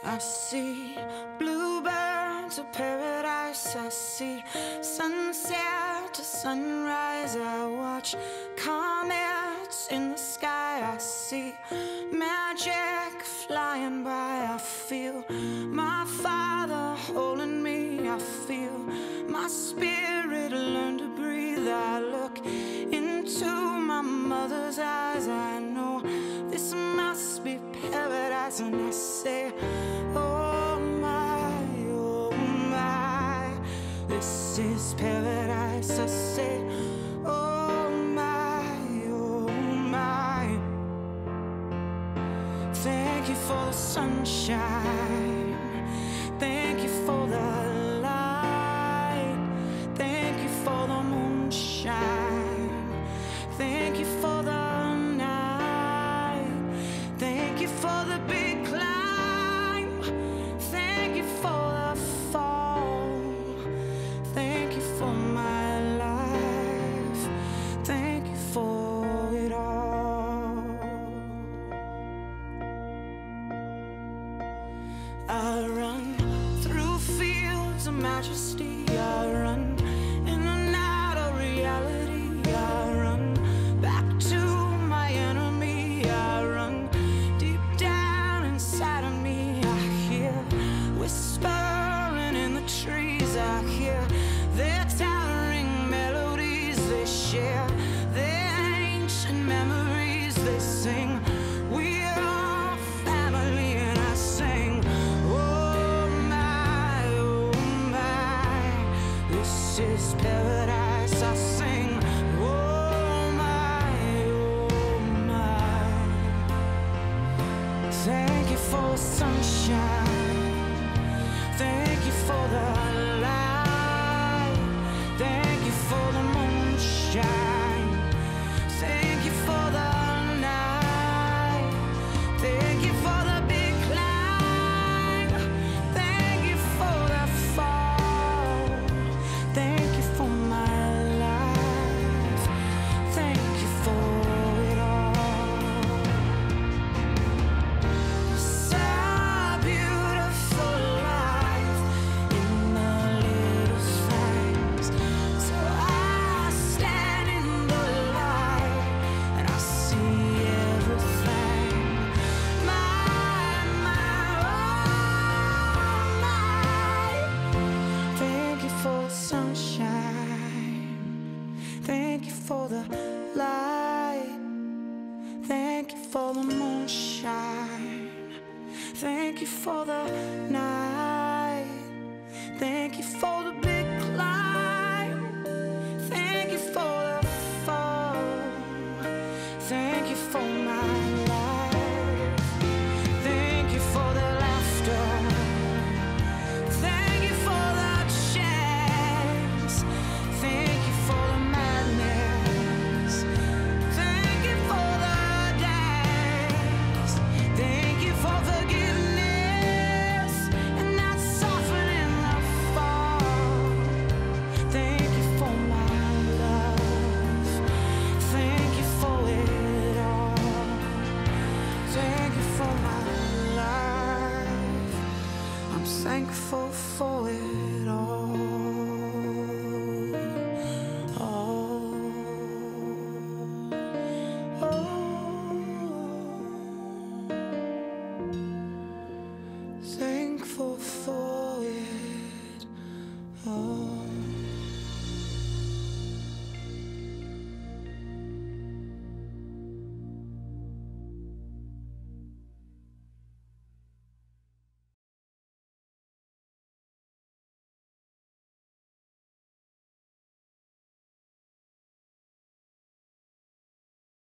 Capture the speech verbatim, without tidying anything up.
I see bluebirds of paradise. I see sunset to sunrise. I watch comets in the sky. I see magic flying by. I feel my Father holding me. I feel my spirit learn to breathe. I look into my mother's eyes. I know this must be paradise, and I say, oh my, oh my, this is paradise. I say, oh my, oh my. Thank you for the sunshine. Thank you for the light. Thank you for the moonshine. Thank you for the thank you for the big climb. Thank you for the fall. Thank you for my life. Thank you for it all. I run through fields of majesty. I run in and out of reality. I run back to my enemy. I run whispering in the trees. I hear their towering melodies. They share their ancient memories. They sing, we are family. And I sing, oh my, oh my, this is paradise. I sing, oh my, oh my. Thank you for sunshine. Thank you for the light. Thank you for the moonshine. Thank you for the night. Thank you for the big climb. Thank you for the fall. Thank you for my life. Thank you for it all. So beautiful. Thank you for the light. Thank you for the moonshine. Thank you for the night. Thank you for the